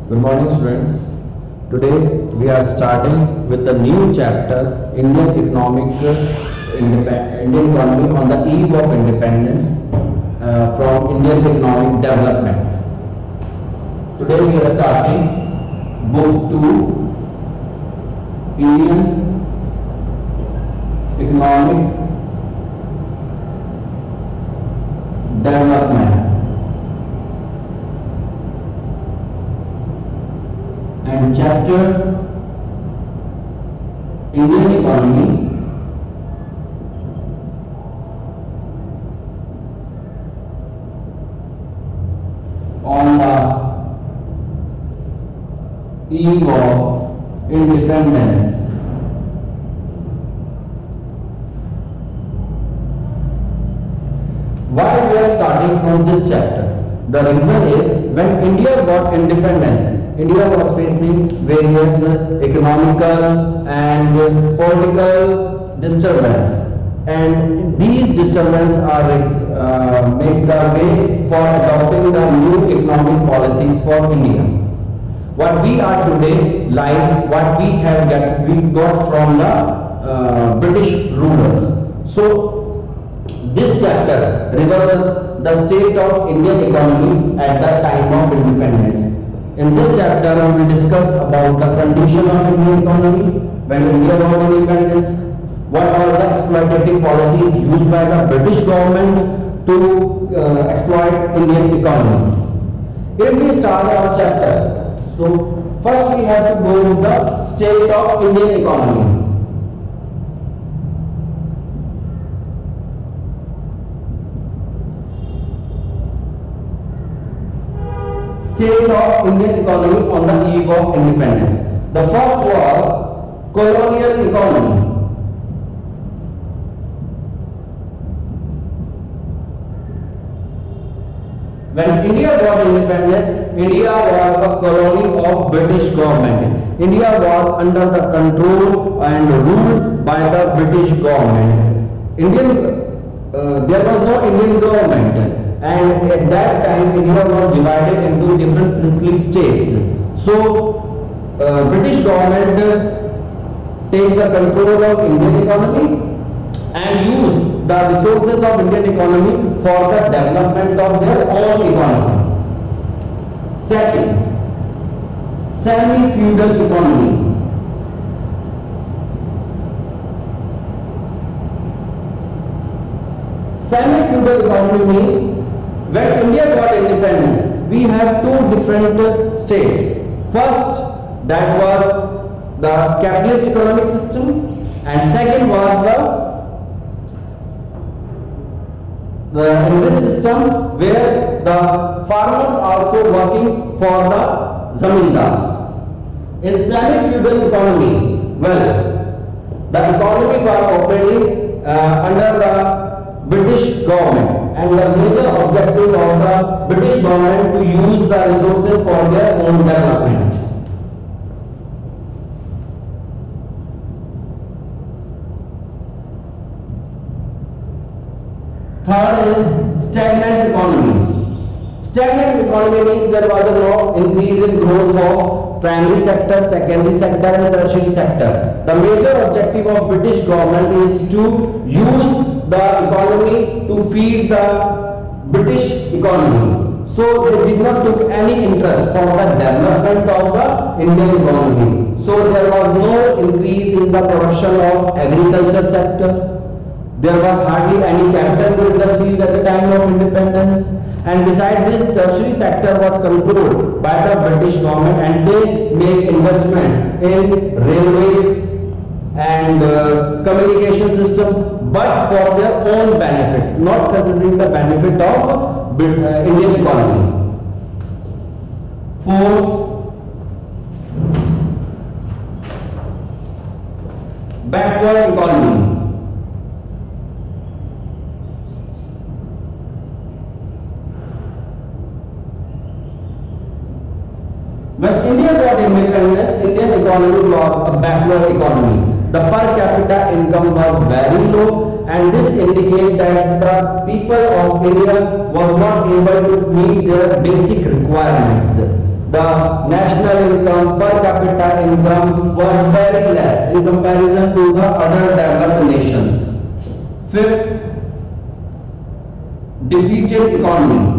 Good morning, students. Today we are starting with the new chapter, Indian economy on the eve of independence from Indian economic development. Today we are starting book 2, Indian economic development, and chapter Indian economy on the eve of independence. Why we are starting from this chapter? The reason is when India got independence, India was facing various economical and political disturbance, and these disturbances are make the way for adopting the new economic policies for India. What we are today lies what we got from the British rulers. So this chapter reverses the state of Indian economy at the time of independence. In this chapter, we will discuss about the condition of Indian economy when India got independence, what are the exploitative policies used by the British government to exploit Indian economy. If we start our chapter, so first we have to go with the state of Indian economy. State of Indian economy on the eve of independence. The first was colonial economy. When India got independence, India was a colony of British government. India was under the control and ruled by the British government. There was no Indian government. And at that time, India was divided into different princely states. So, British government take the control of Indian economy and use the resources of Indian economy for the development of their own economy. Second, semi-feudal economy. Semi-feudal economy means when India got independence, we have two different states. First, that was the capitalist economic system, and second was in this system where the farmers also working for the zamindars. In semi-feudal economy, well, the economy was operating under the British government, and the major objective of the British government to use the resources for their own development. Third is stagnant economy. Stagnant economy means there was no increase in growth of primary sector, secondary sector and tertiary sector. The major objective of British government is to use the economy to feed the British economy. So they did not take any interest for the development of the Indian economy. So there was no increase in the production of agriculture sector. There was hardly any capital industries at the time of independence. And besides this, tertiary sector was controlled by the British government, and they make investment in railways and communication system, but for their own benefits, not considering the benefit of Indian economy. Fourth, backward economy. When India got independence, Indian economy was a backward economy. The per capita income was very low, and this indicates that the people of India was not able to meet their basic requirements. The national income, per capita income was very less in comparison to the other developed nations. Fifth, depleted economy.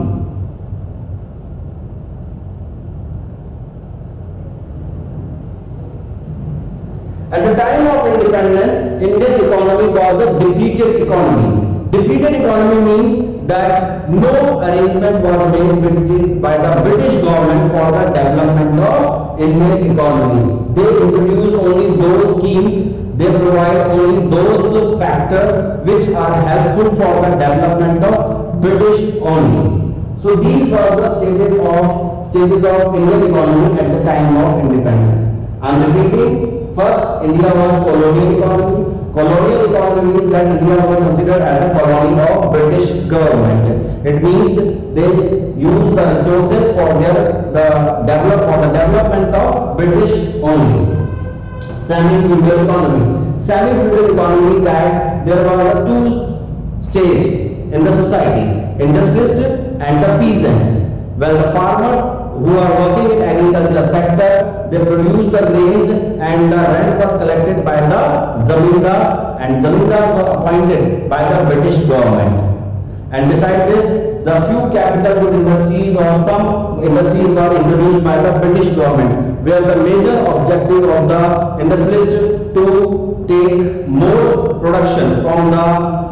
At the time of independence, Indian economy was a depleted economy. Depleted economy means that no arrangement was made by the British government for the development of Indian economy. They introduce only those schemes, they provide only those factors which are helpful for the development of British only. So these were the stages of Indian economy at the time of independence. I am repeating. First, India was colonial economy. Colonial economy means that India was considered as a colony of British government. It means they use the resources for the development of British only. Semi-feudal economy. Semi-feudal economy that there were two stages in the society: industrialists and the peasants. Well, the farmers who are working in agriculture sector, they produce the grains and the rent was collected by the zamindars, and zamindars were appointed by the British government. And beside this, the few capital good industries or some industries were introduced by the British government, where the major objective of the industrialist to take more production from the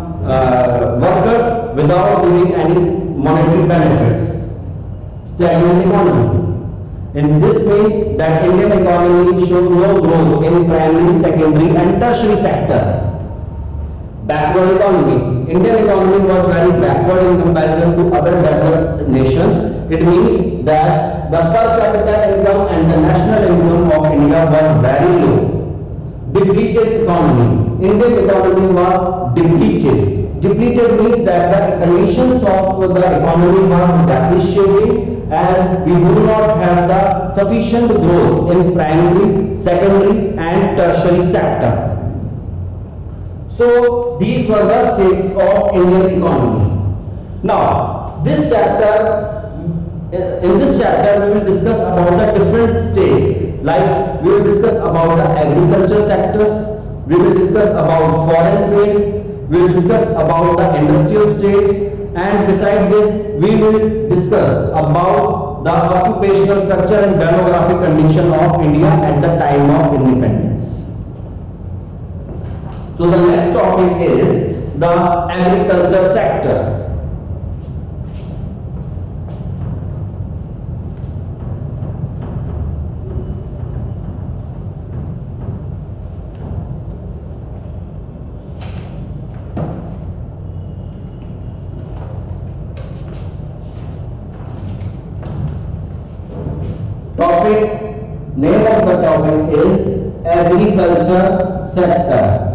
workers without giving any monetary benefits. Stagnant economy. In this way, that Indian economy showed no growth in primary, secondary and tertiary sector. Backward economy. Indian economy was very backward in comparison to other developed nations. It means that the per capita income and the national income of India was very low. Depleted economy. Indian economy was depleted. Depleted means that the conditions of the economy was depreciating, as we do not have the sufficient growth in primary, secondary and tertiary sector. So these were the states of Indian economy. Now, in this chapter we will discuss about the different states. Like we will discuss about the agriculture sectors, we will discuss about foreign trade, we will discuss about the industrial states, and beside this we will discuss about the occupational structure and demographic condition of India at the time of independence. So the next topic is the agriculture sector. Name of the topic is agriculture sector.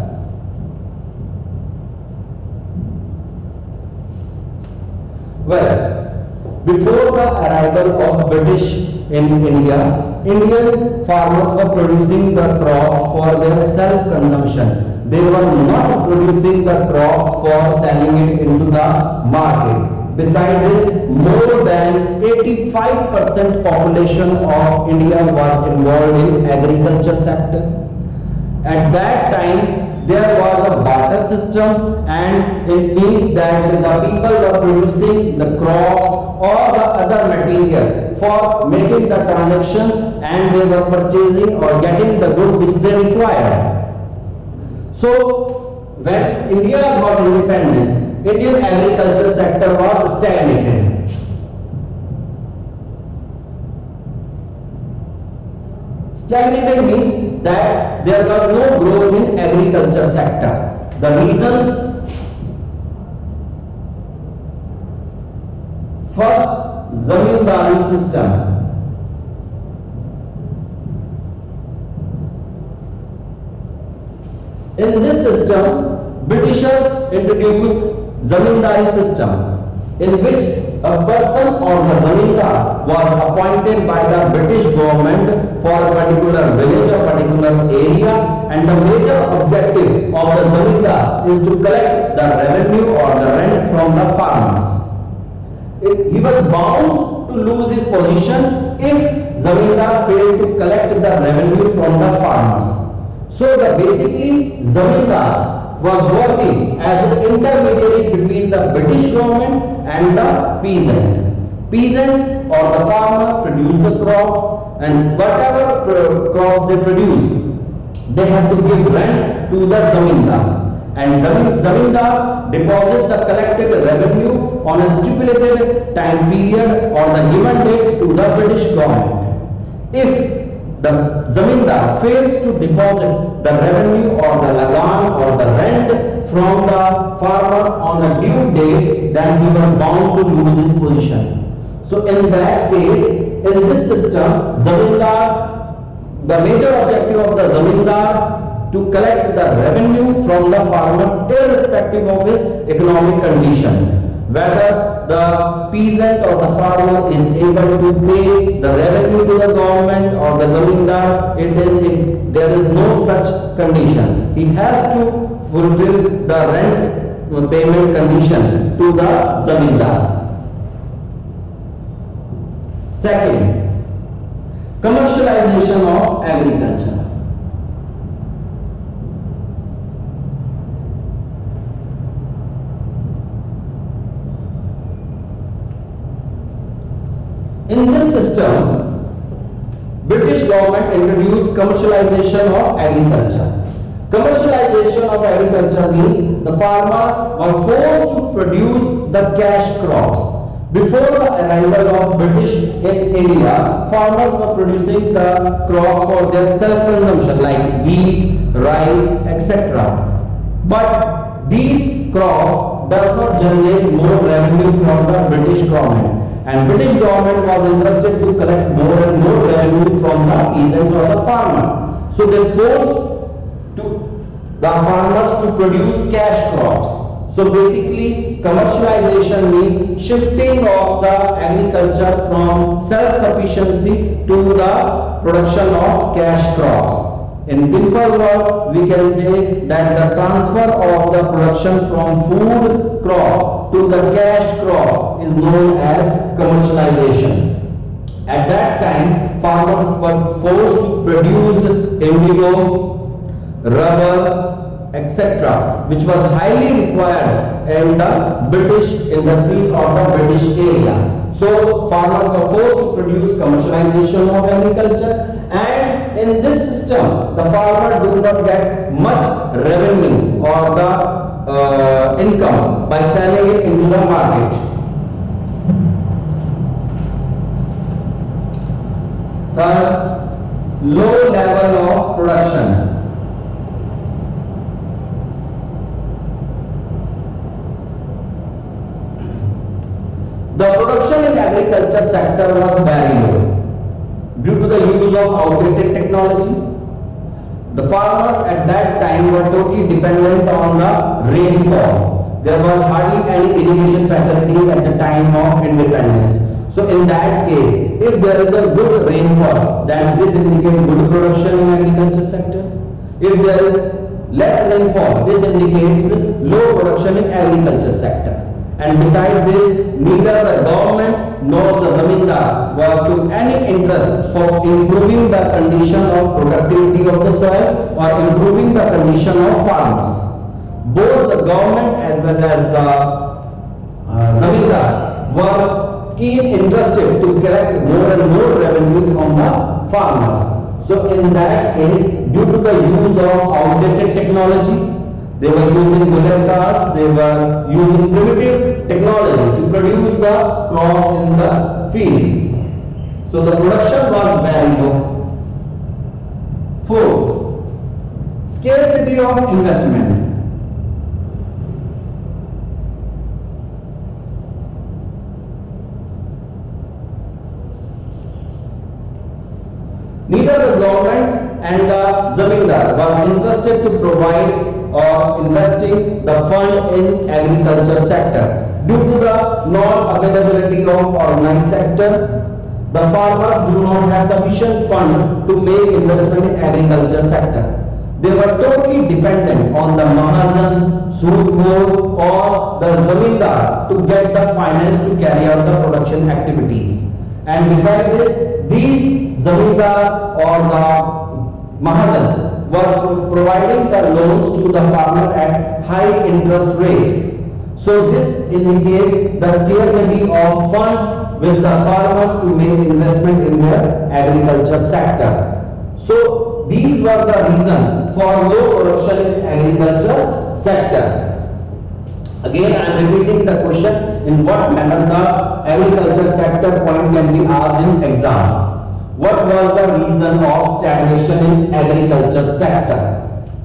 Well, before the arrival of British in India, Indian farmers were producing the crops for their self-consumption. They were not producing the crops for selling it into the market. Besides this, more than 85% population of India was involved in agriculture sector. At that time, there was a barter system, and it means that the people were producing the crops or the other material for making the transactions, and they were purchasing or getting the goods which they required. So, when India got independence, Indian agriculture sector was stagnated. Stagnated means that there was no growth in agriculture sector. The reasons: first, zamindari system. In this system, Britishers introduced zamindari system, in which a person or the zamindar was appointed by the British government for a particular village or particular area, and the major objective of the zamindar is to collect the revenue or the rent from the farmers. He was bound to lose his position if zamindar failed to collect the revenue from the farmers. So basically zamindar was working as an intermediary between the British government and the peasant. Peasants or the farmer produce the crops, and whatever crops they produce, they have to give rent to the zamindars. And zamindar deposit the collected revenue on a stipulated time period or the given date to the British government. If the zamindar fails to deposit the revenue or the lagan or the rent from the farmer on a due date, then he was bound to lose his position. So in that case, in this system, zamindar, the major objective of the zamindar to collect the revenue from the farmers irrespective of his economic condition. Whether the peasant or the farmer is able to pay the revenue to the government or the zamindar, there is no such condition. He has to fulfill the rent payment condition to the zamindar. Second, commercialization of agriculture. In this system, British government introduced commercialization of agriculture. Commercialization of agriculture means the farmer was forced to produce the cash crops. Before the arrival of British in India, farmers were producing the crops for their self-consumption like wheat, rice, etc. But these crops does not generate more revenue from the British government. And British government was interested to collect more and more revenue from the peasants or the farmer. So they forced the farmers to produce cash crops. So basically commercialization means shifting of the agriculture from self-sufficiency to the production of cash crops. In simple word, we can say that the transfer of the production from food crop to the cash crop is known as commercialization. At that time, farmers were forced to produce indigo, rubber, etc., which was highly required in the British industries or the British area. So farmers were forced to produce commercialization of agriculture, and in this system the farmer do not get much revenue or the income by selling it into the market. Third, low level of production. The production in agriculture sector was very low due to the use of outdated technology. The farmers at that time were totally dependent on the rainfall. There was hardly any irrigation facilities at the time of independence. So in that case, if there is a good rainfall, then this indicates good production in agriculture sector. If there is less rainfall, this indicates low production in agriculture sector. And besides this, neither the government nor the zamindar took any interest for improving the condition of productivity of the soil or improving the condition of farmers. Both the government as well as the zamindar were keen interested to collect more and more revenue from the farmers. So in that case, due to the use of outdated technology, they were using bullock carts, they were using primitive technology to produce the crops in the field. So the production was very low. Fourth, scarcity of investment. Neither the government and the zamindar was interested to provide or investing the fund in agriculture sector. Due to the non-availability of organized sector, the farmers do not have sufficient fund to make investment in agriculture sector. They were totally dependent on the Mahajan, Sudkhor or the zamindar to get the finance to carry out the production activities. And besides this, these zamindar or the mahajan were providing the loans to the farmer at high interest rate. So this indicates the scarcity of funds with the farmers to make investment in their agriculture sector. So these were the reasons for low production in agriculture sector. Again, I am repeating the question: in what manner the agriculture sector point can be asked in exam? What was the reason of stagnation in agriculture sector?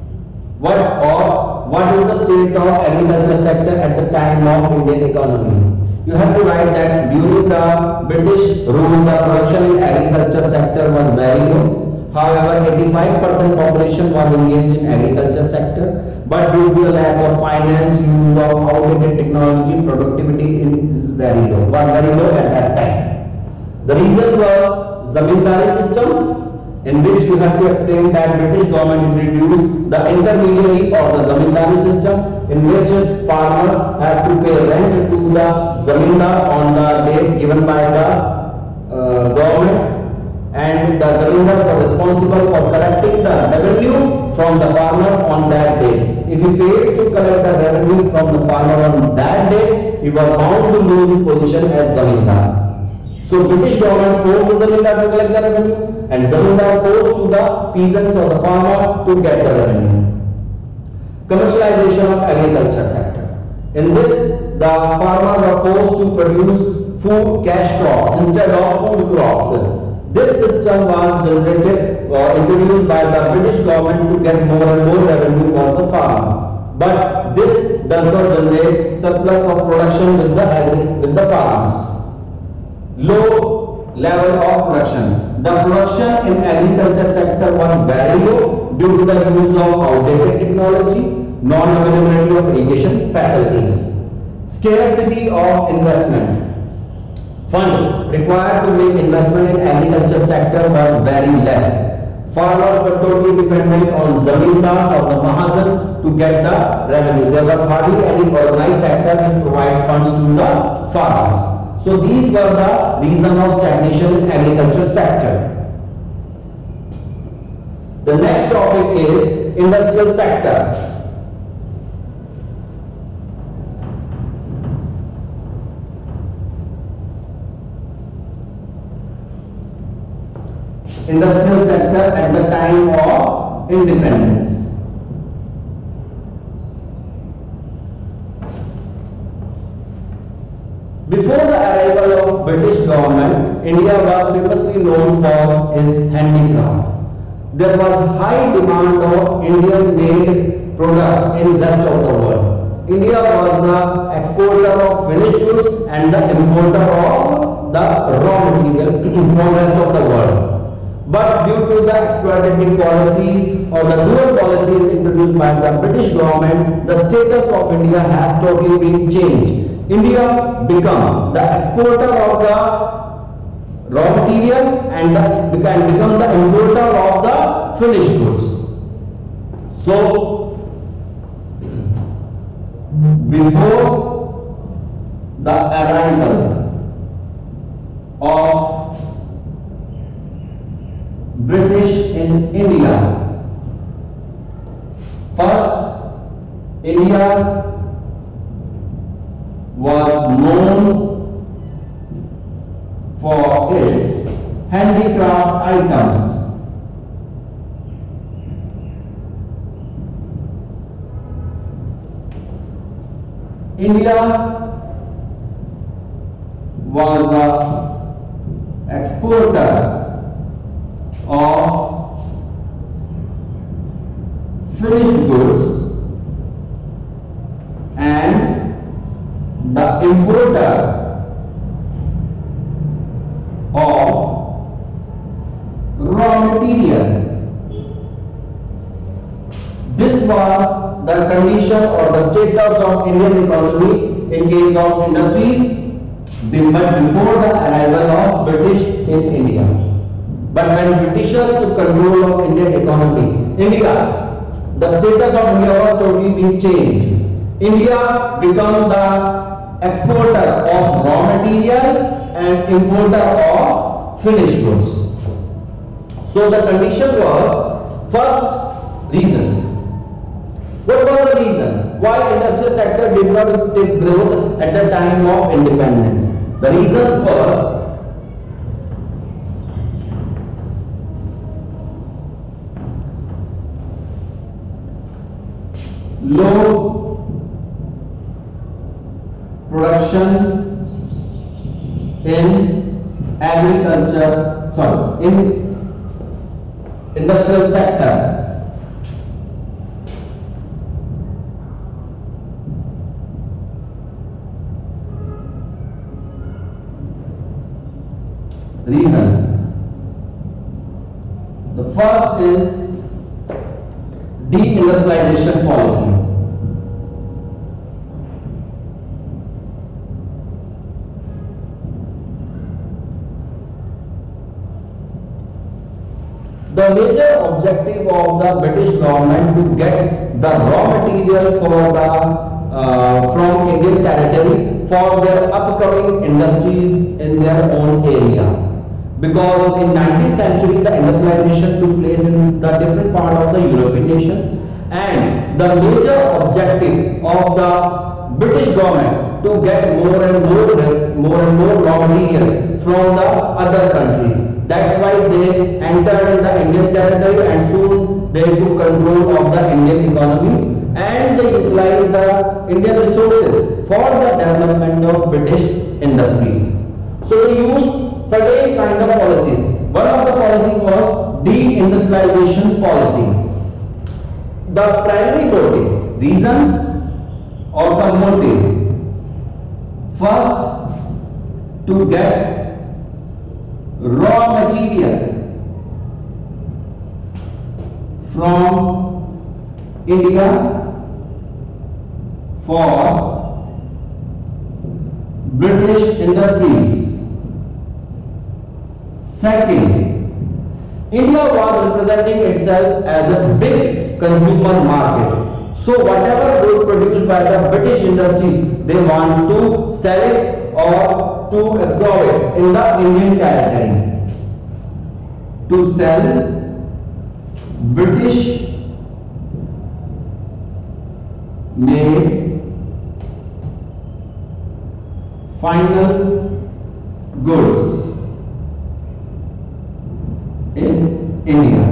What is the state of agriculture sector at the time of Indian economy? You have to write that during the British rule, the production in agriculture sector was very low. However, 85% population was engaged in agriculture sector, but due to the lack of finance, use of outdated technology, productivity was very low at that time. The reason was zamindari systems, in which you have to explain that British government introduced the intermediary or the zamindari system, in which farmers have to pay rent to the zamindar on the date given by the government, and the zamindar was responsible for collecting the revenue from the farmer on that day. If he fails to collect the revenue from the farmer on that day, he was bound to lose his position as zamindar. So British government forced the zamindar to collect the revenue, and zamindar forced to the peasants or the farmer to get the revenue. Commercialization of agriculture sector. In this, the farmer were forced to produce food cash crops instead of food crops. This system was generated or introduced by the British government to get more and more revenue for the farmer. But this does not generate surplus of production with the farmers. Low level of production. The production in agriculture sector was very low due to the use of outdated technology, non-availability of irrigation facilities. Scarcity of investment. Fund required to make investment in agriculture sector was very less. Farmers were totally dependent on zamindars or the mahajan to get the revenue. There was hardly any organized sector which provide funds to the farmers. So these were the reason of stagnation in agriculture sector. The next topic is industrial sector. Industrial sector at the time of independence. Before the arrival of British government, India was famously known for its handicraft. There was high demand of Indian-made product in rest of the world. India was the exporter of finished goods and the importer of the raw material from rest of the world. But due to the exploitative policies or the dual policies introduced by the British government, the status of India has totally been changed. India become the exporter of the raw material and can become the importer of the finished goods. So, before the arrival of British in India, first India was known for its handicraft items. India was the exporter of finished goods and the importer of raw material. This was the condition or the status of Indian economy in case of industries but before the arrival of British in India. But when Britishers took control of Indian economy, the status of India was totally being changed. India becomes the exporter of raw material and importer of finished goods. So the condition was first reason. What was the reason why industrial sector did not take growth at the time of independence? The reasons were low production in agriculture, in industrial sector. Reason. The first is deindustrialization policy. The major objective of the British government to get the raw material for from Indian territory for their upcoming industries in their own area. Because in 19th century the industrialization took place in the different part of the European nations, and the major objective of the British government to get more and more raw material from the other countries. That's why they entered in the Indian territory, and soon they took control of the Indian economy, and they utilized the Indian resources for the development of British industries. So they used certain kind of policies. One of the policies was deindustrialization policy. The primary motive, reason or the motive, first to get raw material from India for British industries. Second, India was representing itself as a big consumer market. So whatever goods produced by the British industries, they want to sell it or to absorb it in the Indian territory. To sell British made final goods in India.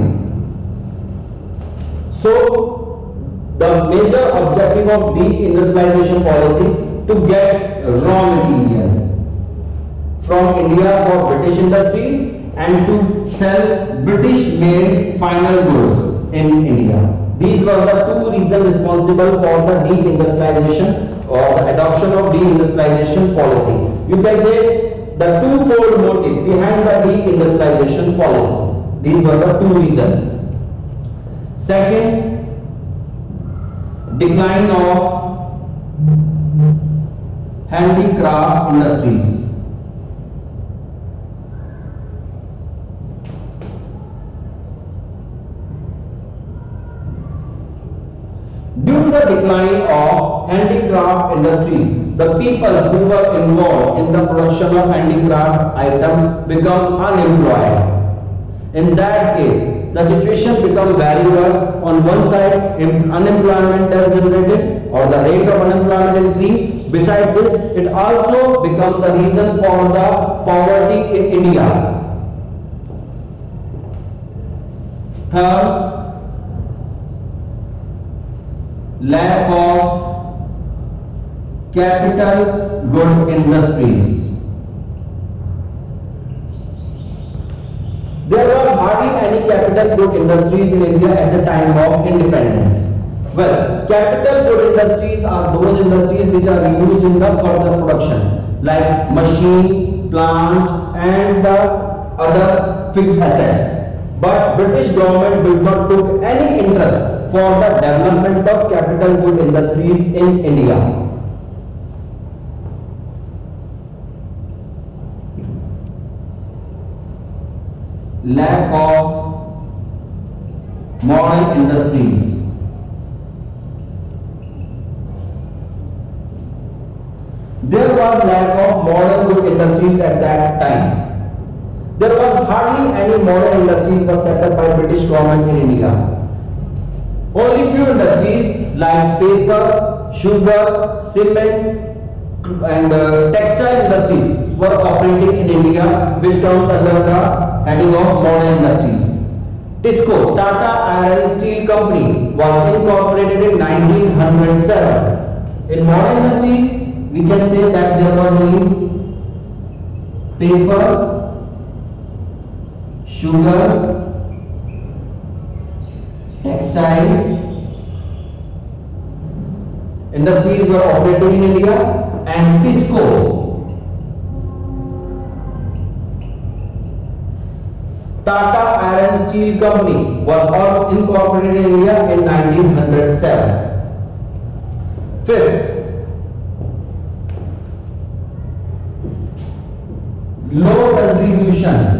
So the major objective of deindustrialization policy to get raw material from India for British industries and to sell British made final goods in India. These were the two reasons responsible for the deindustrialization or the adoption of deindustrialization policy. You can say the twofold motive behind the deindustrialization policy. These were the two reasons. Second, decline of handicraft industries. Due to the decline of handicraft industries, the people who were involved in the production of handicraft items become unemployed. In that case, the situation becomes very worse. On one side, unemployment is generated or the rate of unemployment increase. Besides this, it also becomes the reason for the poverty in India. Third, lack of capital good industries. There was hardly any capital good industries in India at the time of independence. Well, capital good industries are those industries which are used in the further production, like machines, plant, and the other fixed assets. But British government did not took any interest for the development of capital good industries in India. Lack of modern industries. There was lack of modern good industries at that time. There was hardly any modern industries were set up by British government in India. Only few industries like paper, sugar, cement and textile industries were operating in India, which comes under the heading of modern industries. TISCO, Tata Iron and Steel Company, was incorporated in 1907. In modern industries, we can say that there was only paper, sugar, textile industries were operating in India, and TISCO, Tata Iron Steel Company, was all incorporated in India in 1907. Fifth, low contribution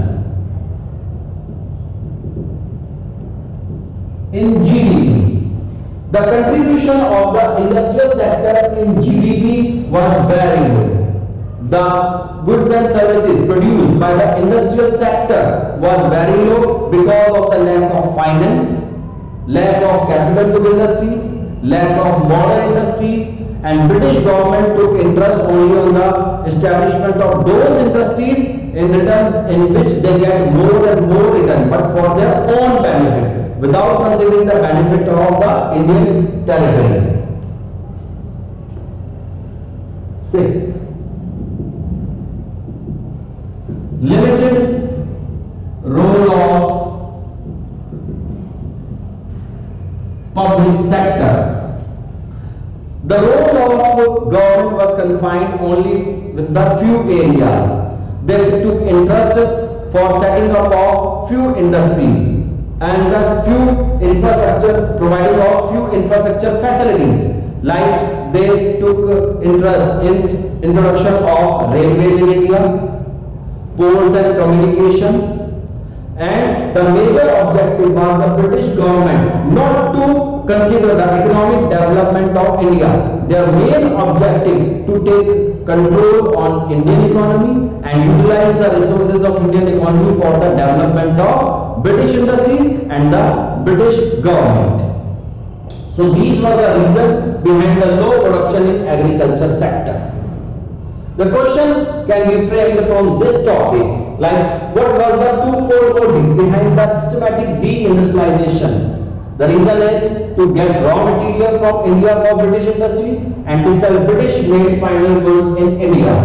in GDP. The contribution of the industrial sector in GDP was very low. The goods and services produced by the industrial sector was very low because of the lack of finance, lack of capital good industries, lack of modern industries, and British government took interest only on the establishment of those industries in return, in which they get more and more return, but for their own benefit, without considering the benefit of the Indian territory. Sixth, limited role of public sector. The role of government was confined only with the few areas. They took interest for setting up of few industries and the few infrastructure, providing of few infrastructure facilities, like they took interest in introduction of railways in India, ports and communication, and the major objective was the British government not to consider the economic development of India. Their main objective to take control on Indian economy and utilize the resources of Indian economy for the development of British industries and the British government. So these were the reasons behind the low production in agriculture sector. The question can be framed from this topic, like what was the twofold motive behind the systematic deindustrialization? The reason is to get raw material from India for British industries and to sell British made final goods in India.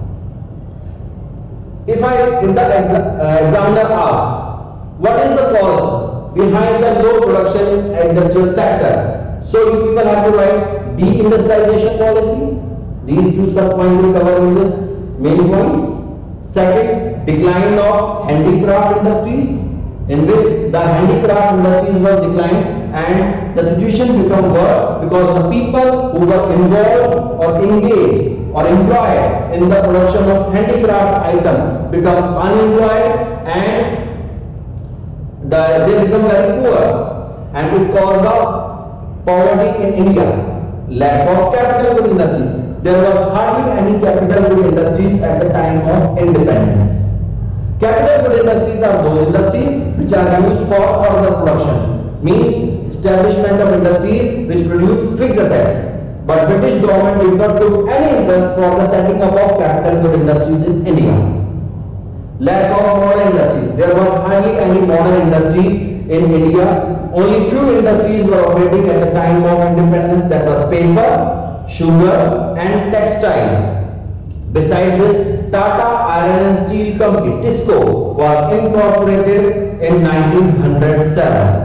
If the examiner asks, what is the cause behind the low production in industrial sector? So you people have to write deindustrialization policy. These two sub-points will cover in this main point. Second, decline of handicraft industries, in which the handicraft industries was declined and the situation became worse because the people who were involved or engaged or employed in the production of handicraft items become unemployed and they become very poor, and it caused the poverty in India. Lack of capital good industries. There was hardly any capital good industries at the time of independence. Capital good industries are those industries which are used for further production, means establishment of industries which produce fixed assets. But British government did not take any interest for the setting up of capital good industries in India. Lack of modern industries. There was hardly any modern industries in India. Only few industries were operating at the time of independence, that was paper, sugar and textile. Besides this, Tata Iron and Steel Company, TISCO, was incorporated in 1907.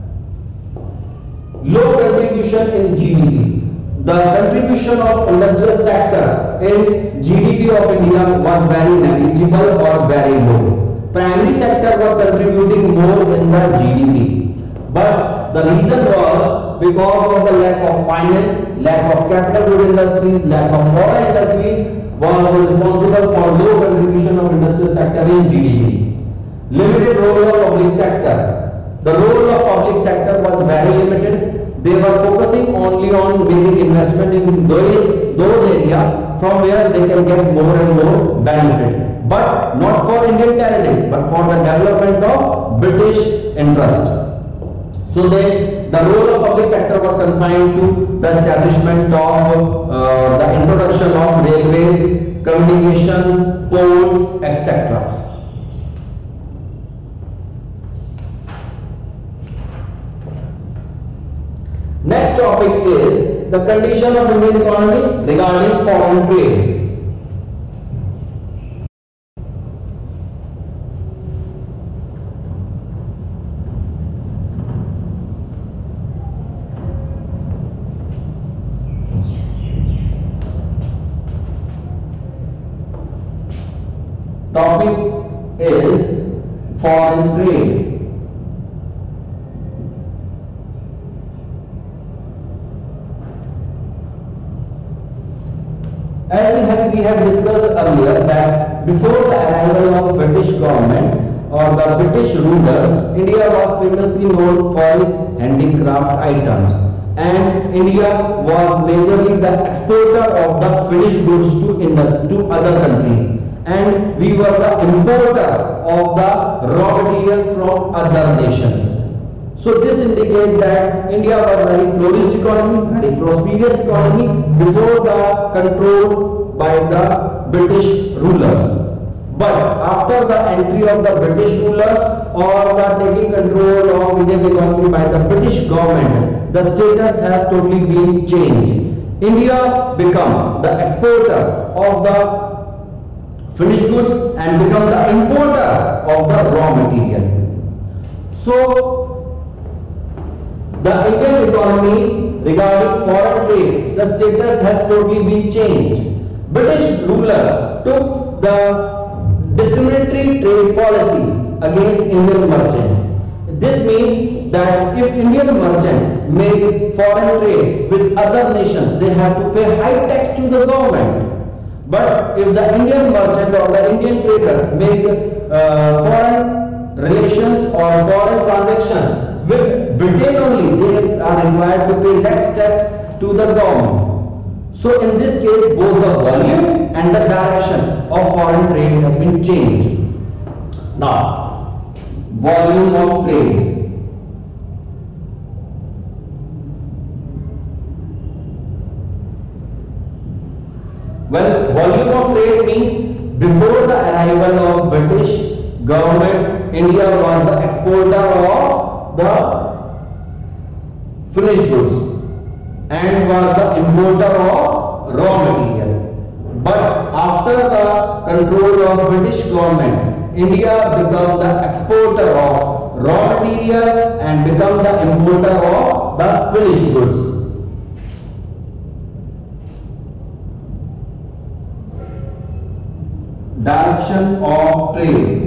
Low contribution in GDP. The contribution of industrial sector in GDP of India was very negligible or very low. Primary sector was contributing more in the GDP. But the reason was because of the lack of finance, lack of capital good industries, lack of modern industries was responsible for low contribution of industrial sector in GDP. Limited role of public sector. The role of public sector was very limited. They were focusing only on making investment in those areas from where they can get more and more benefit. but not for Indian territory, but for the development of British interest. So the role of public sector was confined to the establishment of the introduction of railways, communications, ports, etc. Next topic is the condition of Indian economy regarding foreign trade. Topic is foreign trade. As we have discussed earlier that before the arrival of British government or the British rulers, India was famously known for its handicraft items, and India was majorly the exporter of the finished goods to other countries, and we were the importer of the raw material from other nations. So this indicates that India was a very flourished economy, very prosperous economy before the control by the British rulers. But after the entry of the British rulers or the taking control of Indian economy by the British government, the status has totally been changed. India become the exporter of the finished goods and become the importer of the raw material. So the Indian economies regarding foreign trade, the status has totally been changed. British rulers took the discriminatory trade policies against Indian merchant. This means that if Indian merchant make foreign trade with other nations, they have to pay high tax to the government. But if the Indian merchant or the Indian traders make foreign relations or foreign transactions with Britain only, they are required to pay less tax to the government. So in this case, both the volume and the direction of foreign trade has been changed. Now, volume of trade. Well, volume of trade means before the arrival of British government, India was the exporter of the finished goods and was the importer of raw material. But after the control of British government, India became the exporter of raw material and became the importer of the finished goods. Direction of trade.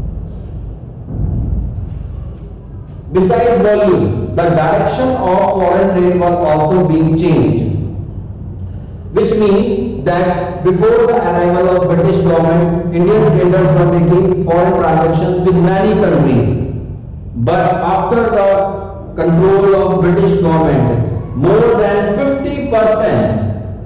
Besides volume, the direction of foreign trade was also being changed, which means that before the arrival of British government, Indian traders were making foreign transactions with many countries. But after the control of British government, more than 50%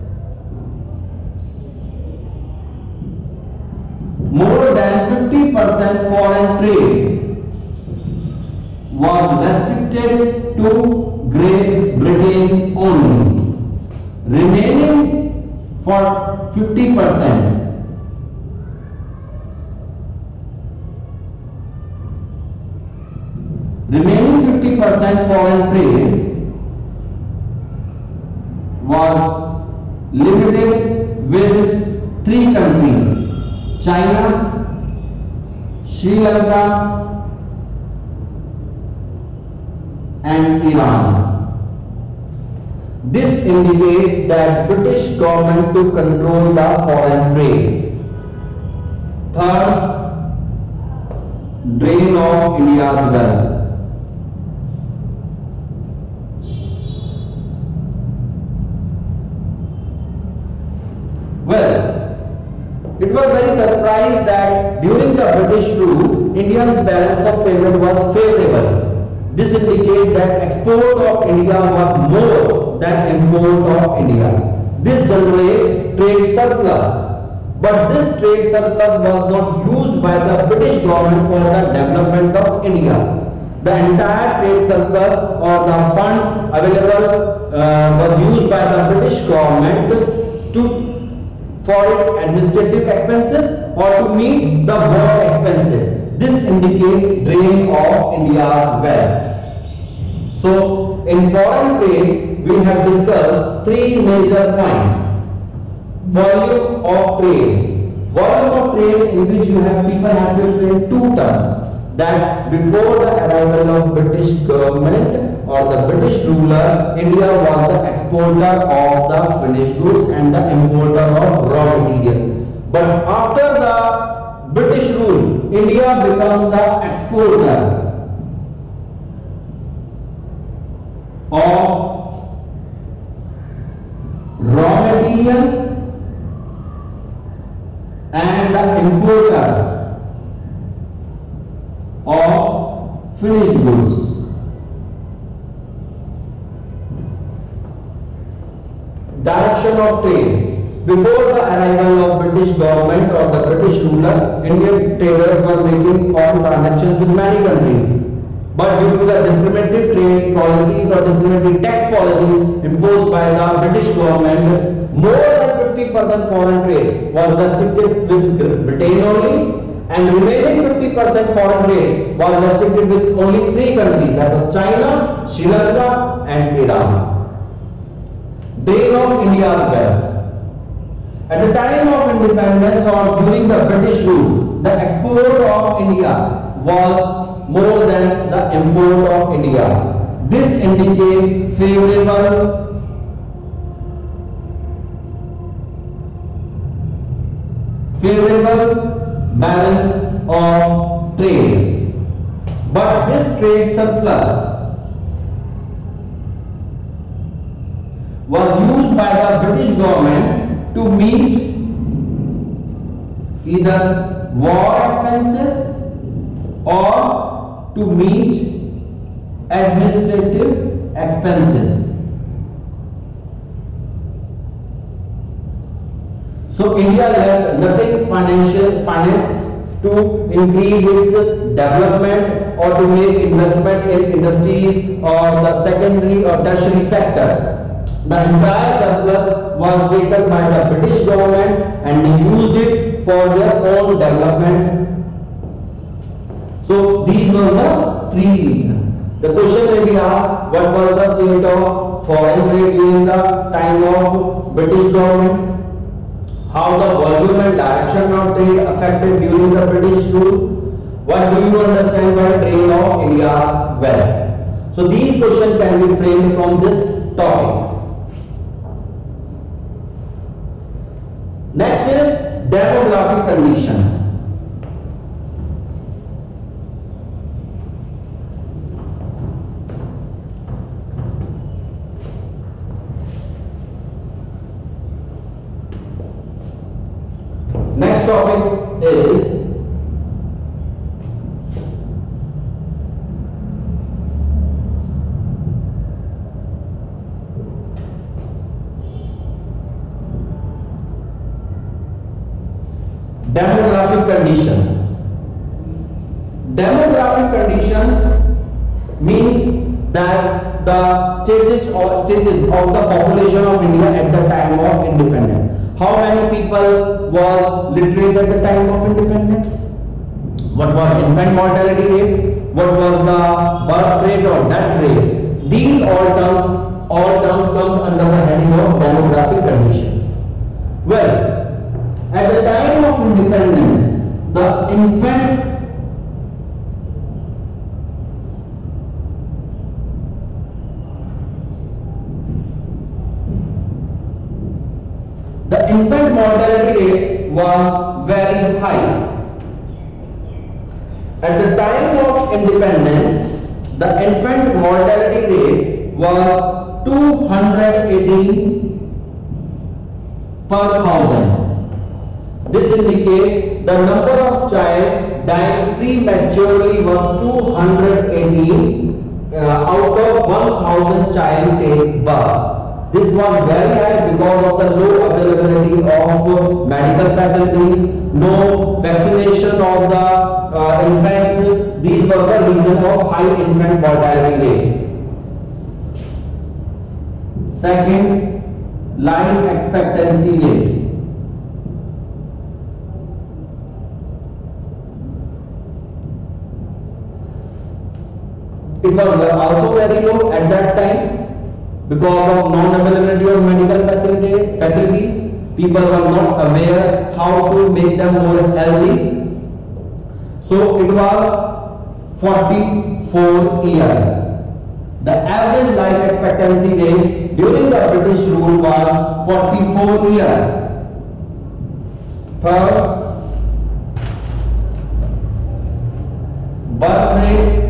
foreign trade was restricted to Great Britain only. Remaining for 50%, foreign trade was limited with 3 countries: China, Sri Lanka and Iran. This indicates that British government took control the foreign trade. Third, drain of India's wealth. Well, it was very surprised that during the British rule, India's balance of payment was favorable. This indicates that export of India was more than import of India. This generated trade surplus. But this trade surplus was not used by the British government for the development of India. The entire trade surplus or the funds available was used by the British government for its administrative expenses or to meet the war expenses. This indicates drain of India's wealth. So, in foreign trade, we have discussed three major points. Volume of trade. Volume of trade in which people have to explain two terms. That before the arrival of British government or the British ruler, India was the exporter of the finished goods and the importer of raw material. But after the British rule, India becomes the exporter of raw material and the importer of finished goods. Direction of trade. Before the arrival of British government or the British ruler, Indian traders were making foreign transactions with many countries. But due to the discriminatory trade policies or discriminatory tax policies imposed by the British government, more than 50% foreign trade was restricted with Britain only, and remaining 50% foreign trade was restricted with only three countries, that was China, Sri Lanka and Iran. Drain of India's wealth. At the time of independence or during the British rule, the export of India was more than the import of India. This indicates favorable balance of trade. But this trade surplus was used by the British government to meet either war expenses or to meet administrative expenses. So India left nothing finance to increase its development or to make investment in industries or the secondary or tertiary sector. The entire surplus was taken by the British government and they used it for their own development. So these were the three reasons. The question may be asked, what was the state of foreign trade during the time of British government? How the volume and direction of trade affected during the British rule? What do you understand by drain of India's wealth? So these questions can be framed from this topic. Next is demographic condition. Next topic is demographic condition. Demographic conditions means that the stages of the population of India at the time of independence. How many people was literate at the time of independence? What was infant mortality rate? What was the birth rate or death rate? These all terms comes under the heading of demographic condition. Well, at the time of independence, the infant mortality rate was very high. At the time of independence, the infant mortality rate was 218 per thousand. This indicates the number of child dying prematurely was 218 out of 1000 child take birth. This was very high because of the low availability of medical facilities, no vaccination of the infants. These were the reasons of high infant mortality rate. Second, life expectancy rate. It was also very low at that time because of non-availability of medical facilities. People were not aware how to make them more healthy. So it was 44 years. The average life expectancy rate during the British rule was 44 years. Third, birth rate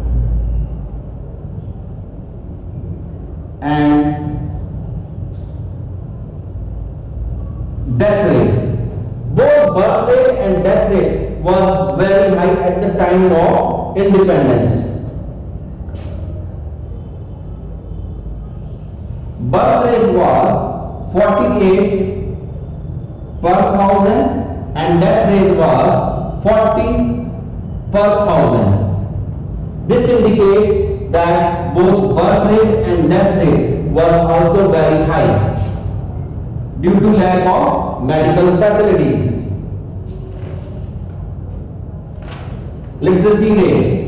and death rate. Both birth rate and death rate was very high at the time of independence. Birth rate was 48 per thousand and death rate was 40 per thousand. This indicates that both birth rate and death rate was also very high due to lack of medical facilities. Literacy rate.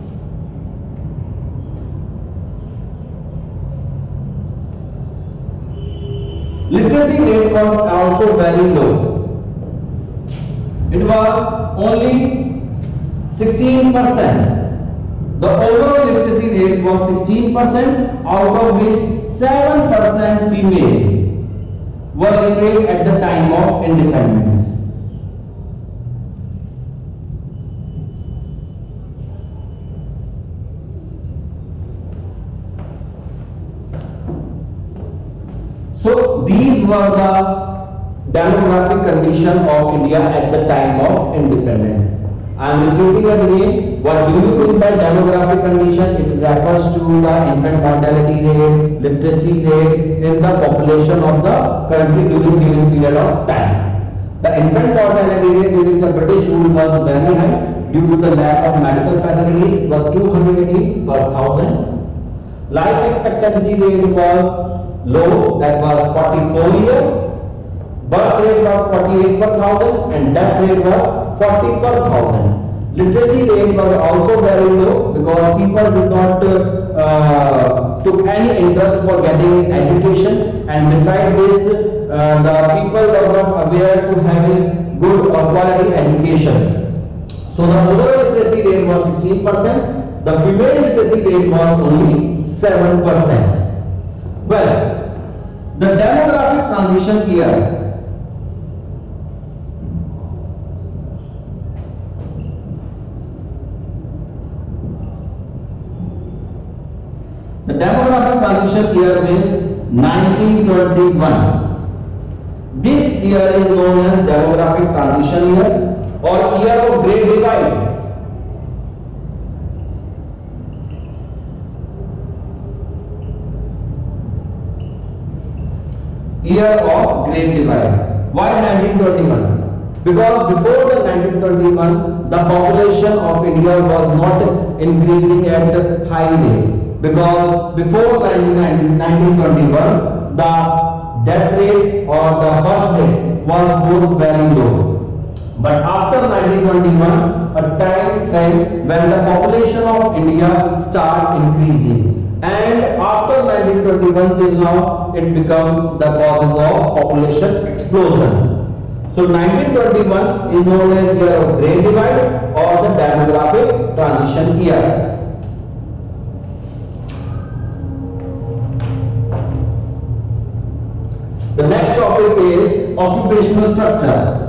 Literacy rate was also very low. It was only 16%. The overall literacy rate was 16%, out of which 7% female were literate at the time of independence. So these were the demographic condition of India at the time of independence. I am repeating again, what do you mean by demographic condition? It refers to the infant mortality rate, literacy rate in the population of the country during given period of time. The infant mortality rate during the British rule was very high due to the lack of medical facilities. It was 280 per thousand. Life expectancy rate was low, that was 44 years. Birth rate was 48 per thousand and death rate was 40 per thousand. Literacy rate was also very low because people did not took any interest for getting education, and besides this the people were not aware to having good or quality education. So the overall literacy rate was 16%, the female literacy rate was only 7%. Well, the demographic transition here. The demographic transition year is 1921. This year is known as demographic transition year or year of Great Divide. Year of Great Divide. Why 1921? Because before the 1921, the population of India was not increasing at a high rate. Because before 1921, the death rate or the birth rate was both very low. But after 1921, a time came when the population of India started increasing. And after 1921 till now, it became the causes of population explosion. So 1921 is known as year of Great Divide or the demographic transition year. The next topic is occupational structure.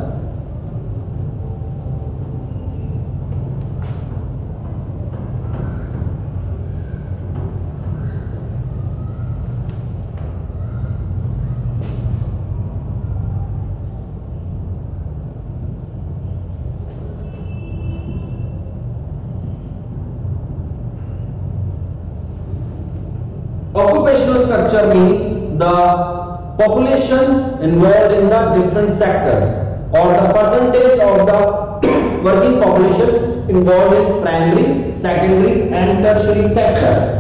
Occupational structure means the population involved in the different sectors, or the percentage of the working population involved in primary, secondary and tertiary sector.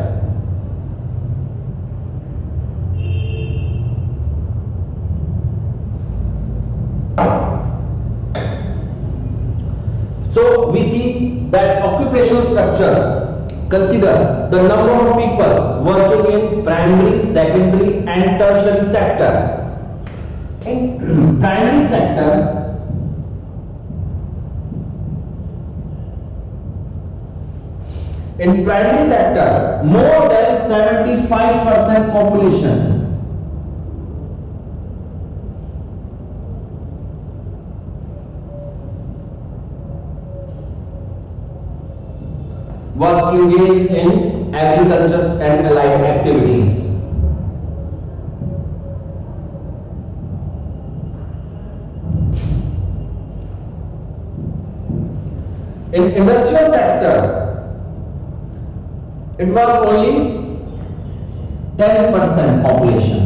So we see that occupational structure consider the number of people working in primary, secondary and tertiary sector. In primary sector, more than 75% population was engaged in agriculture and allied activities. In industrial sector, it was only 10% population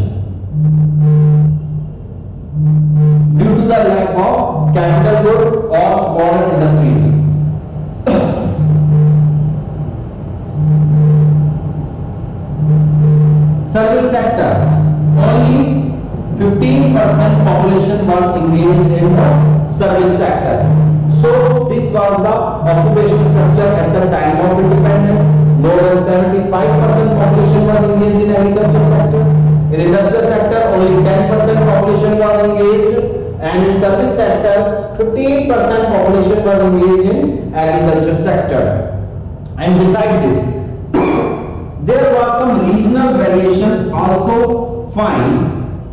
due to the lack of capital good or modern industries. Service sector, only 15% population was engaged in the service sector. So this was the occupational structure at the time of independence. More than 75% population was engaged in agriculture sector. In industrial sector, only 10% population was engaged, and in service sector, 15% population was engaged in agriculture sector. And beside this, there was some regional variation also found.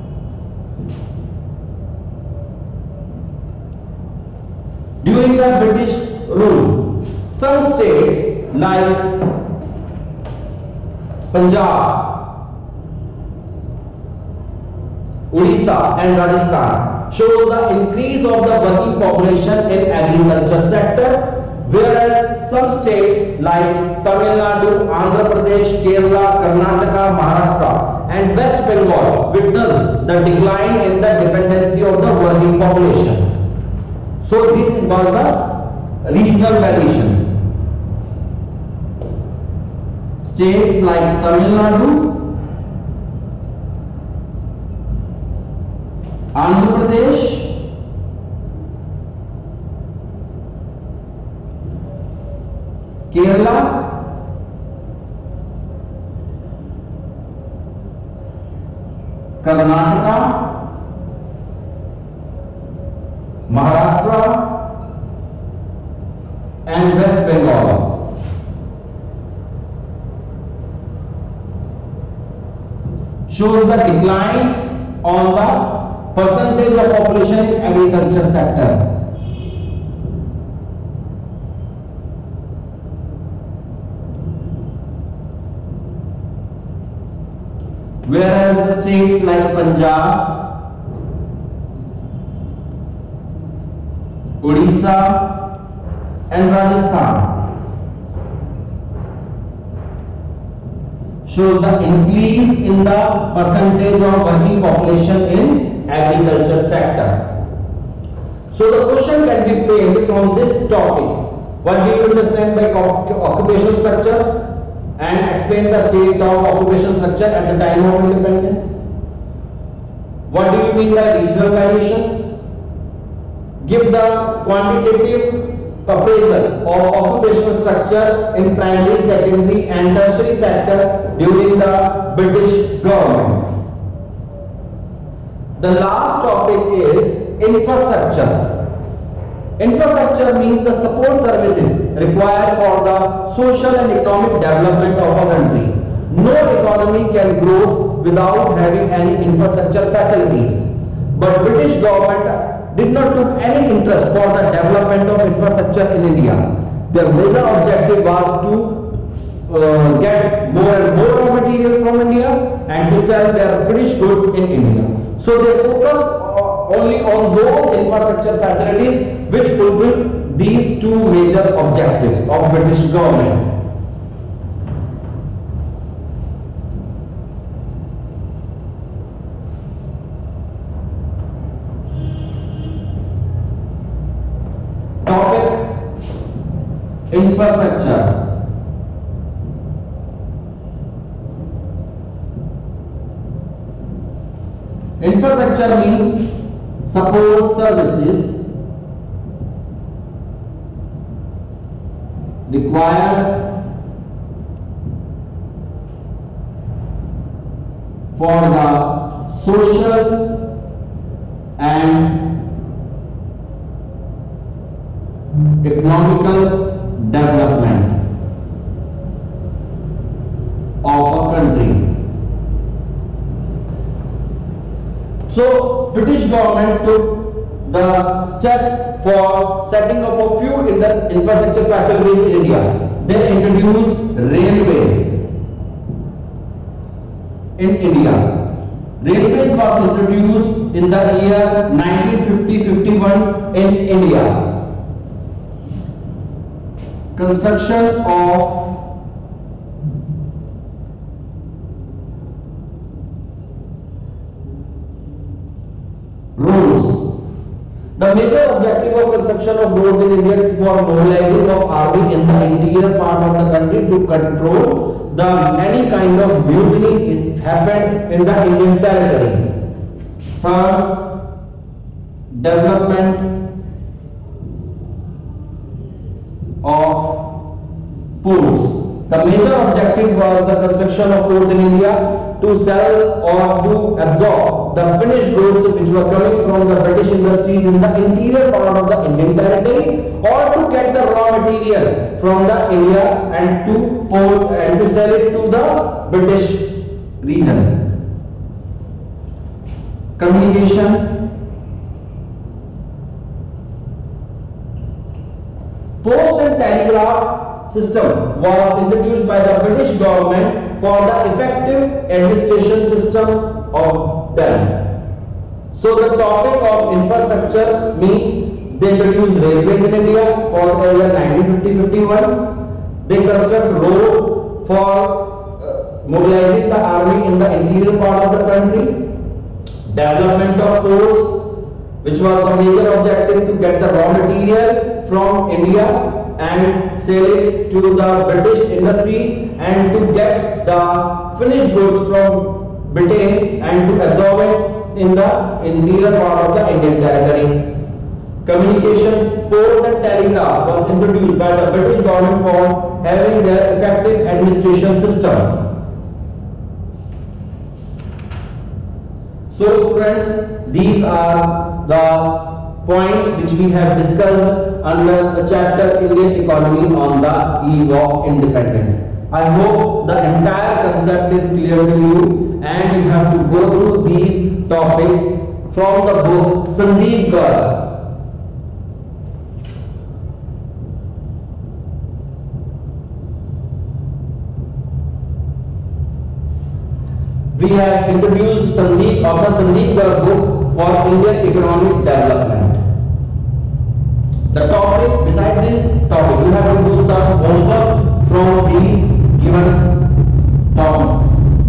During the British rule, some states like Punjab, Odisha and Rajasthan show the increase of the working population in agriculture sector, whereas some states like Tamil Nadu, Andhra Pradesh, Kerala, Karnataka, Maharashtra and West Bengal witnessed the decline in the dependency of the working population. So this was the regional variation. States like Tamil Nadu, Andhra Pradesh, Kerala, Karnataka, Maharashtra and West Bengal shows the decline on the percentage of population in agriculture sector. Whereas the states like Punjab, Odisha and Rajasthan shows the increase in the percentage of working population in agriculture sector. So the question can be framed from this topic. What do you understand by occupational structure? And explain the state of occupational structure at the time of independence. What do you mean by regional variations? Give the quantitative appraisal of occupational structure in primary, secondary and tertiary sector during the British government. The last topic is infrastructure. Infrastructure means the support services required for the social and economic development of a country. No economy can grow without having any infrastructure facilities. But British government did not took any interest for the development of infrastructure in India. Their major objective was to get more and more raw material from India and to sell their finished goods in India. So they focused only on those infrastructure facilities which fulfill these two major objectives of British government. Infrastructure. Infrastructure means support services required for the social and economical development of a country. So British government took the steps for setting up a few infrastructure facilities in India. They introduced railway in India. Railways was introduced in the year 1950-51 in India. Construction of roads. The major objective of construction of roads in India for mobilizing of army in the interior part of the country to control the many kind of mutiny happened in the Indian territory. Third, development of ports. The major objective was the construction of ports in India to sell or to absorb the finished goods which were coming from the British industries in the interior part of the Indian territory, or to get the raw material from the India and to port and to sell it to the British region. Communication. Post and telegraph system was introduced by the British government for the effective administration system of them. So the topic of infrastructure means they introduced railways in India for the year 1950-51. They construct road for mobilizing the army in the interior part of the country. Development of ports, which was the major objective to get the raw material from India and sell it to the British industries and to get the finished goods from Britain and to absorb it in the interior part of the Indian territory. Communication, ports and telegraph was introduced by the British government for having their effective administration system. So students, these are the points which we have discussed under the chapter Indian economy on the eve of independence. I hope the entire concept is clear to you and you have to go through these topics from the book Sandeep Garg. We have introduced author Sandeep Garg book for Indian economic development. The topic, beside this topic, you have to do some homework from these given topics.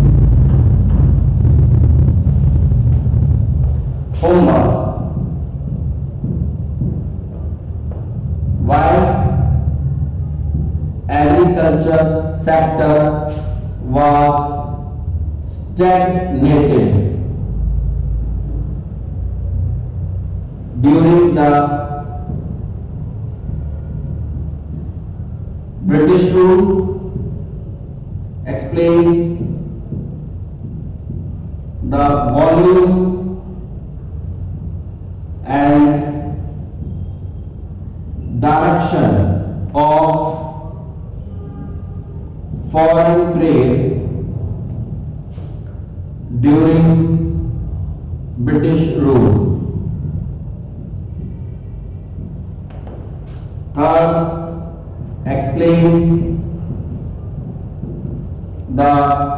Homework. Why agriculture sector was stagnated during the British rule. Explain the volume and direction of foreign trade during British rule. Third, explain the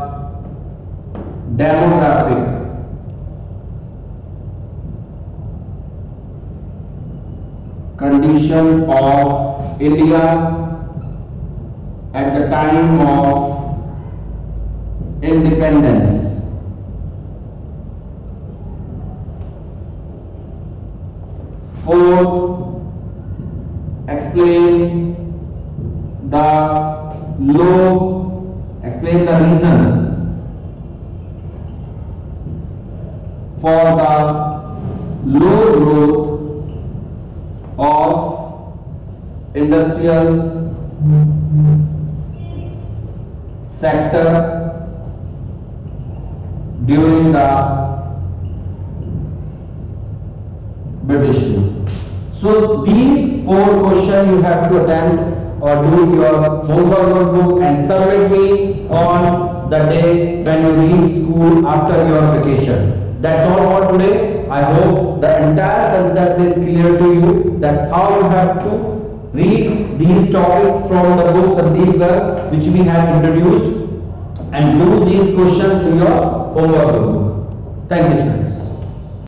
demographic condition of India at the time of independence. Fourth, explain the low, explain the reasons for the low growth of industrial sector during the British rule. So these 4 questions you have to attempt or do your homework notebook and submit me on the day when you leave school after your vacation. That's all for today. I hope the entire concept is clear to you, that how you have to read these topics from the book Sandeep Garg which we have introduced and do these questions in your homework notebook. Thank you, students.